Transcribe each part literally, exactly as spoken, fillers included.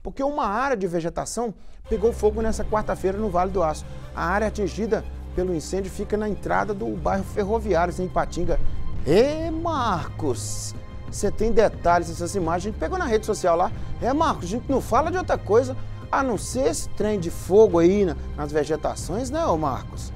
porque uma área de vegetação pegou fogo nessa quarta-feira no Vale do Aço. A área atingida pelo incêndio fica na entrada do bairro Ferroviários, em Ipatinga. Ê, Marcos, você tem detalhes dessas imagens, a gente pegou na rede social lá. É, Marcos, a gente não fala de outra coisa, a não ser esse trem de fogo aí nas vegetações, né, ô Marcos?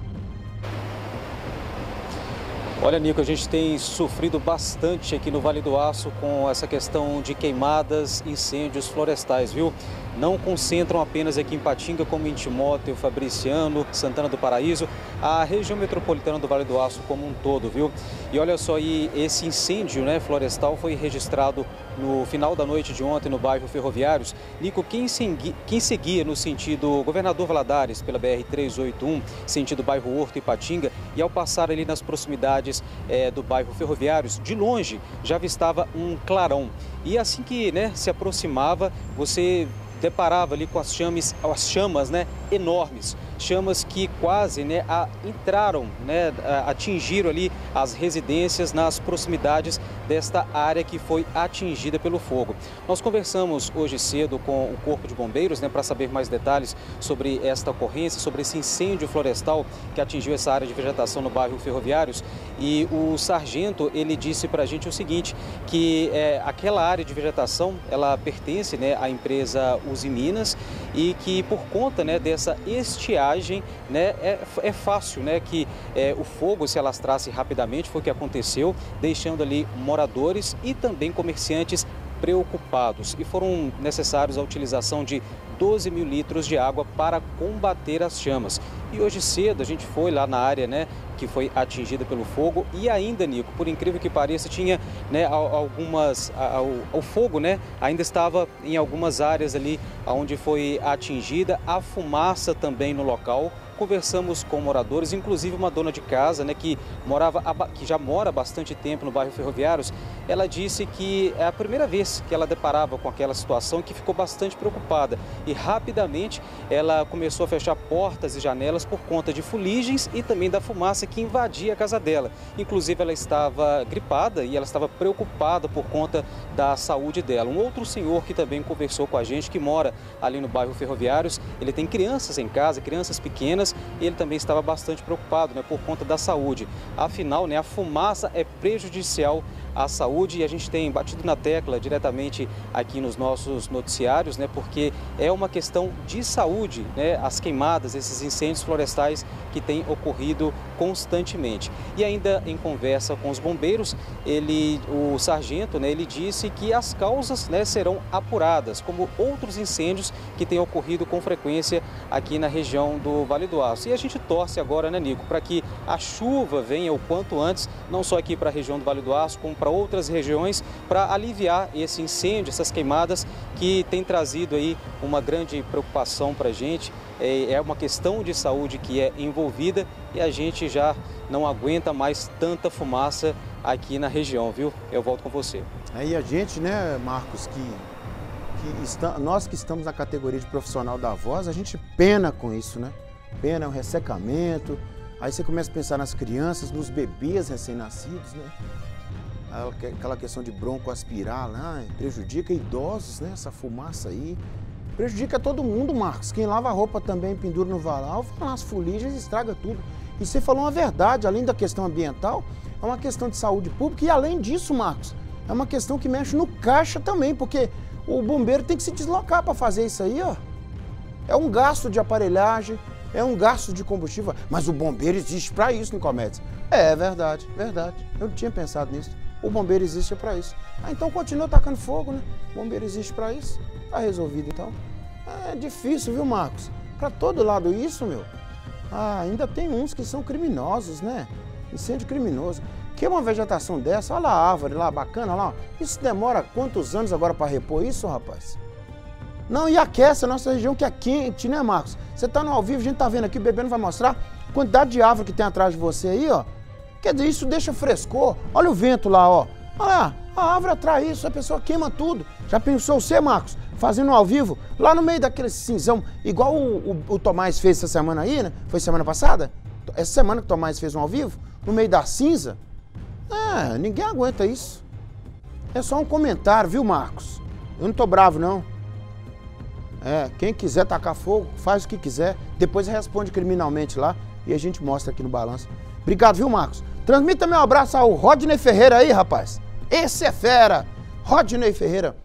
Olha, Nico, a gente tem sofrido bastante aqui no Vale do Aço com essa questão de queimadas, incêndios florestais, viu? Não concentram apenas aqui em Ipatinga, como em Timóteo, Fabriciano, Santana do Paraíso, a região metropolitana do Vale do Aço como um todo, viu? E olha só aí, esse incêndio, né, florestal foi registrado no final da noite de ontem no bairro Ferroviários. Nico, quem, segui, quem seguia no sentido Governador Valadares, pela B R trezentos e oitenta e um, sentido bairro Horto, Ipatinga, e ao passar ali nas proximidades é, do bairro Ferroviários, de longe já avistava um clarão. E assim que, né, se aproximava, você deparava ali com as chamas, as chamas, né, enormes, chamas que quase, né, a, entraram, né, a, atingiram ali as residências nas proximidades desta área que foi atingida pelo fogo. Nós conversamos hoje cedo com o Corpo de Bombeiros, né, para saber mais detalhes sobre esta ocorrência, sobre esse incêndio florestal que atingiu essa área de vegetação no bairro Ferroviários, e o sargento, ele disse para a gente o seguinte, que é, aquela área de vegetação, ela pertence, né, à empresa Uzi Minas, e que por conta, né, dessa estiagem, né, é, é fácil, né, que é, o fogo se alastrasse rapidamente, foi o que aconteceu, deixando ali moradores e também comerciantes preocupados, e foram necessários a utilização de doze mil litros de água para combater as chamas. E hoje cedo a gente foi lá na área, né, que foi atingida pelo fogo, e ainda, Nico, por incrível que pareça, tinha, né, algumas, o fogo, né, ainda estava em algumas áreas ali onde foi atingida, a fumaça também no local. Conversamos com moradores, inclusive uma dona de casa, né, que, morava, que já mora há bastante tempo no bairro Ferroviários. Ela disse que é a primeira vez que ela deparava com aquela situação, que ficou bastante preocupada. E rapidamente ela começou a fechar portas e janelas por conta de fuligens e também da fumaça que invadia a casa dela. Inclusive ela estava gripada e ela estava preocupada por conta da saúde dela. Um outro senhor que também conversou com a gente, que mora ali no bairro Ferroviários, ele tem crianças em casa, crianças pequenas, ele também estava bastante preocupado, né, por conta da saúde. Afinal, né, a fumaça é prejudicial à saúde, e a gente tem batido na tecla diretamente aqui nos nossos noticiários, né, porque é uma questão de saúde, né, as queimadas, esses incêndios florestais que têm ocorrido constantemente. E ainda em conversa com os bombeiros, ele, o sargento, né, ele disse que as causas, né, serão apuradas, como outros incêndios que têm ocorrido com frequência aqui na região do Vale do Aço. E a gente torce agora, né, Nico, para que a chuva venha o quanto antes, não só aqui para a região do Vale do Aço, como para outras regiões, para aliviar esse incêndio, essas queimadas que tem trazido aí uma grande preocupação para a gente. É uma questão de saúde que é envolvida e a gente já não aguenta mais tanta fumaça aqui na região, viu? Eu volto com você. Aí a gente, né, Marcos, que, que está, nós que estamos na categoria de profissional da voz, a gente pena com isso, né? Pena, é um ressecamento, aí você começa a pensar nas crianças, nos bebês recém-nascidos, né? Aquela questão de broncoaspirar lá, prejudica idosos, né? Essa fumaça aí. Prejudica todo mundo, Marcos. Quem lava a roupa também pendura no varal, fala as fuligens, estraga tudo. E você falou uma verdade, além da questão ambiental, é uma questão de saúde pública e além disso, Marcos, é uma questão que mexe no caixa também, porque o bombeiro tem que se deslocar para fazer isso aí, ó. É um gasto de aparelhagem, é um gasto de combustível, mas o bombeiro existe para isso, Nicomedes. É, é verdade, verdade. Eu não tinha pensado nisso. O bombeiro existe para isso. Ah, então continua tacando fogo, né? O bombeiro existe para isso. Tá resolvido, então. É difícil, viu, Marcos? Para todo lado isso, meu. Ah, ainda tem uns que são criminosos, né? Incêndio criminoso. Que uma vegetação dessa, olha a árvore lá, bacana lá. Isso demora quantos anos agora para repor isso, rapaz? Não, e aquece a nossa região que é quente, né, Marcos? Você tá no ao vivo, a gente tá vendo aqui, o bebê não vai mostrar a quantidade de árvore que tem atrás de você aí, ó. Quer dizer, isso deixa frescor. Olha o vento lá, ó. Olha lá, a árvore atrai isso, a pessoa queima tudo. Já pensou você, Marcos, fazendo ao vivo, lá no meio daquele cinzão, igual o, o, o Tomás fez essa semana aí, né? Foi semana passada? Essa semana que o Tomás fez um ao vivo, no meio da cinza. É, ninguém aguenta isso. É só um comentário, viu, Marcos? Eu não tô bravo, não. É, quem quiser tacar fogo, faz o que quiser, depois responde criminalmente lá e a gente mostra aqui no Balanço. Obrigado, viu, Marcos? Transmita meu abraço ao Rodney Ferreira aí, rapaz. Esse é fera! Rodney Ferreira.